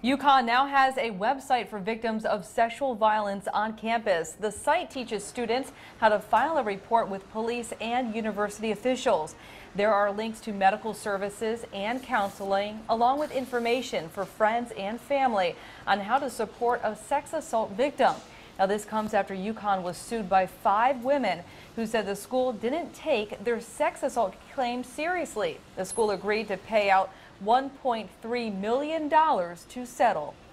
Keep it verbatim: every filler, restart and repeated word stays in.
UConn now has a website for victims of sexual violence on campus. The site teaches students how to file a report with police and university officials. There are links to medical services and counseling, along with information for friends and family on how to support a sex assault victim. Now, this comes after UConn was sued by five women who said the school didn't take their sex assault claims seriously. The school agreed to pay out one point three million dollars to settle.